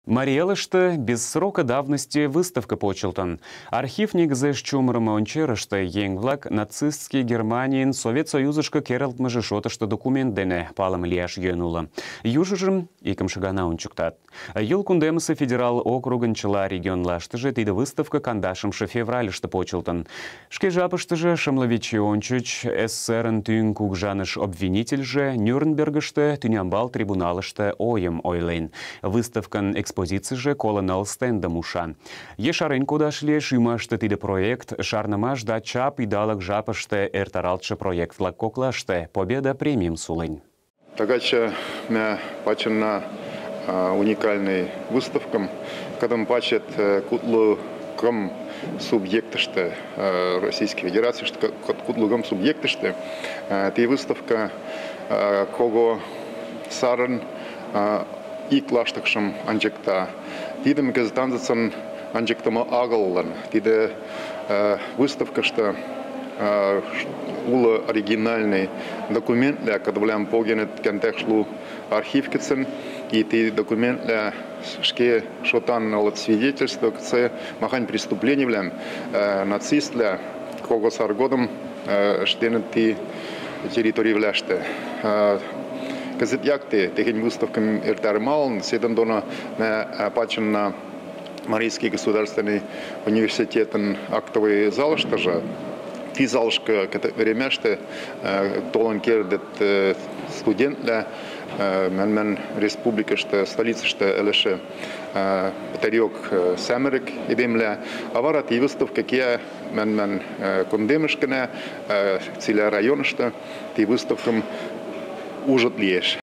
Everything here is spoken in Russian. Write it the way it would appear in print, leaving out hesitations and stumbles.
Мариэлышты без срока давности выставка почелтон. Архив негізі шчумрымы ончерышты еңглак нацистский Германиян Совет Союзышка кералтмыжы шотышты документдене палым лияш йöнулы. Южыжым икімшігана ончуктат. Юл кундемысы федерал округынчыла регионлаштыжы тиді выставка кандашымшы февралышты почелтон. Шке жапыштыжы Шымловичи ончуч СССР-ын түйін кугжаныш обвинительжы Нюрнбергышты тюнямбал трибуналышты ойым ойлейн. Выставкан экспозиция же колонал стенда муша. Ешарен кудашли шимашты тиде проект шарнамаш да чап и далак жапашты эртаралчы проект лаккоклашты победа премиум сулынь. Тагача мя пачена уникальный выставкам, когда мы пачет кутлу ком субъектышты Российской Федерации, что кутлу ком субъектышты, ты выставка кого сарен и клаштакшам анжекта. Тиде мегазданцан анжектама агаллан. Тиде выставка, что ула оригинальный документ, для которого погенет контекшлу архив кицен, и ты документ для шке шотан от свидетельства кце махань преступлений влям нацист для кого саргодом штенет ты территории вляште. Казет якте техень выставкам эртармал, седан дона пачен на Марийский государственный университет актовый зал, что же ти залшка время что толан кердет студент для мен республика что столица что элеше тарек самерик идемля авара ти выставка кия мен кондемышкана циля района что ти выставкам ужат леш.